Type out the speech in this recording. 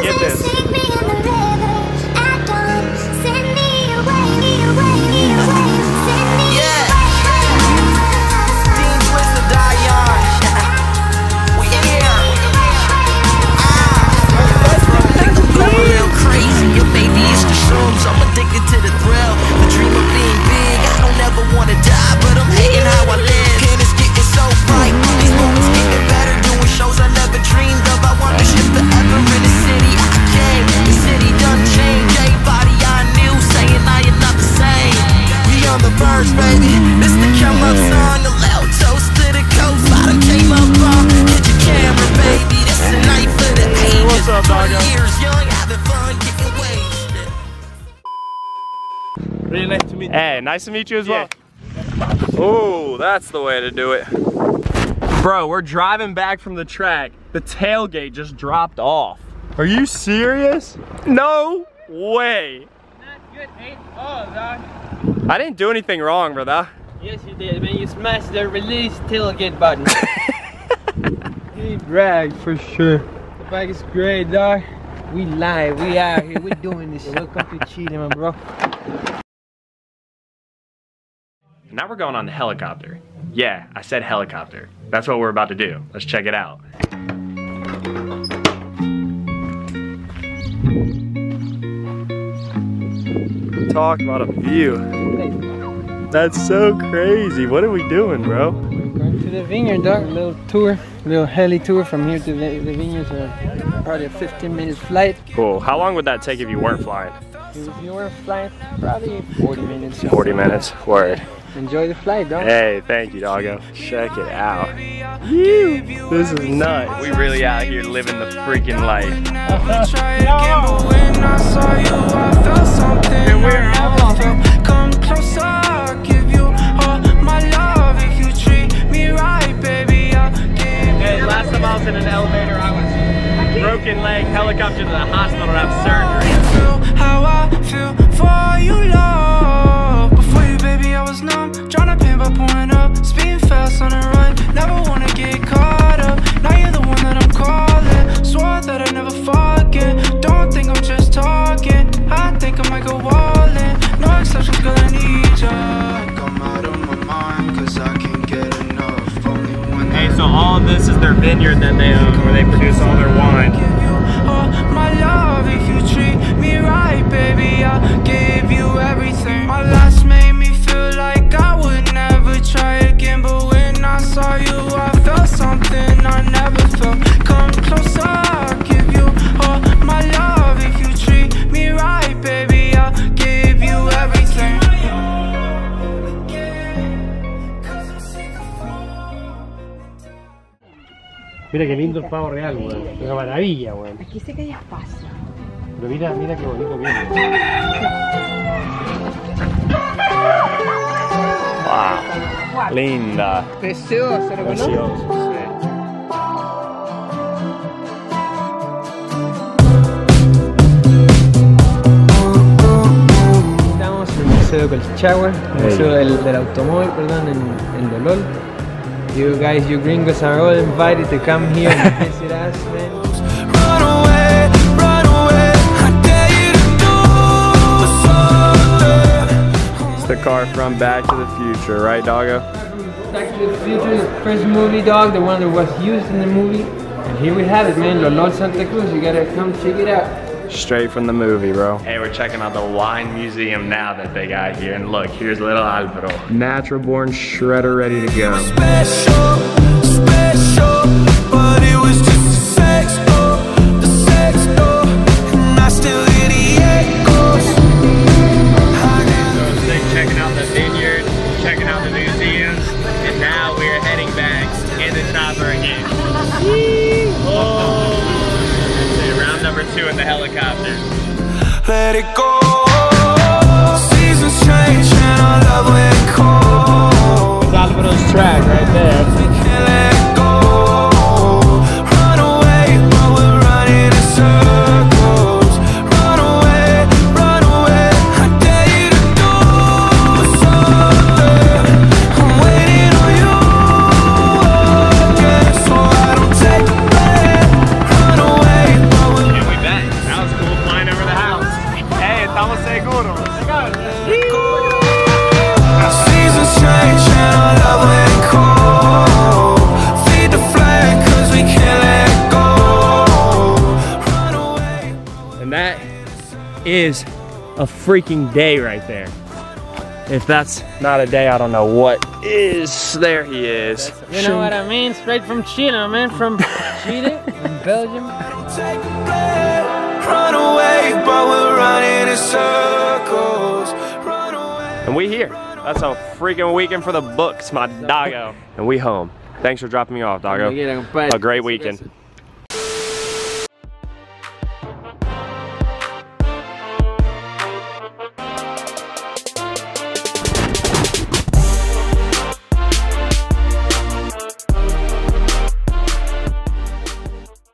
Get this. Really nice to meet you. Hey, nice to meet you as well. Oh, that's the way to do it. Bro, we're driving back from the track. The tailgate just dropped off. Are you serious? No way. Not good, 8-0, dog. I didn't do anything wrong, brother. Yes, you did, man. You smashed the release tailgate button. He bragged for sure. The bike is great, dog. We live, we out here, we doing this. Welcome to cheating, my bro. Now we're going on the helicopter. Yeah, I said helicopter. That's what we're about to do. Let's check it out. Talk about a view. That's so crazy. What are we doing, bro? We're going to the vineyard, dog. A little tour, a little heli tour from here to the vineyard. Probably a 15-minute flight. Cool. How long would that take if you weren't flying? If you were flying, probably 40 minutes. 40 minutes. Word. Enjoy the flight, dog. Hey, thank you, doggo. Check it out. Woo. This is nuts. We really out here living the freaking life. And we're off. Come closer, I'll give you all my love. If you treat me right, baby, I'll give you. Hey, last time I was in an elevator, I was broken leg, helicopter to the hospital to have surgery. Feel how I feel for you, love. Before you, baby, I was numb. Trying to pin by pulling up, speeding fast on the run. Never wanna get caught up. Now you're the one that I'm calling. Swore that I'd never forget. Don't think I'm just talking. I think I might go all in. No exceptions, girl, I need ya. I'm out of my mind, cause I can't get enough. Only one. Hey, so all of this is their vineyard that they own, where they produce all their wine. My love, if you treat me right, baby, I'll give you everything. My last made me feel like I would never try again, but when I saw you, I felt something I never felt. Come closer, I'll give you all my love. If you treat me right, baby, I'll give you everything. Mira qué lindo el pavo real, weón. Una maravilla, weón. Aquí sé que hay espacio. Pero mira, mira qué bonito viene. Wow. Linda. Precioso, ¿lo conoces? Precioso, sí. Estamos en el Museo Colchagua, el Museo del Automóvil, perdón, en Lalo. You guys, you gringos are all invited to come here and visit us, man. Run away, I dare you to do. It's the car from Back to the Future, right, doggo? Back to the Future, the first movie, dog, the one that was used in the movie. And here we have it, man, Lalo, Santa Cruz. You gotta come check it out. Straight from the movie, bro. Hey, we're checking out the wine museum now that they got here. And look, here's little Alvaro. Natural born shredder ready to go. Special, but it was just a sex door, and I still hear the echoes. So sick checking out the vineyard, checking out the museums, and now we're heading back in the chopper again. Oh. Round number 2 in the helicopter. Let it go. Seasons change and I love when it cold. It's Alvaro's track right there. We can't let it go. Run away, but we're running in circles. Run away, I dare you to do something. I'm waiting on you again, so I don't take it back. Run away, but we're And that is a freaking day right there. If that's not a day, I don't know what is. There he is. You know what I mean? Straight from China, man. From Chile, from Belgium. Run away, but we're running in circles. Run away. And we here. That's a freaking weekend for the books, my doggo. And we home. Thanks for dropping me off, doggo. A great weekend.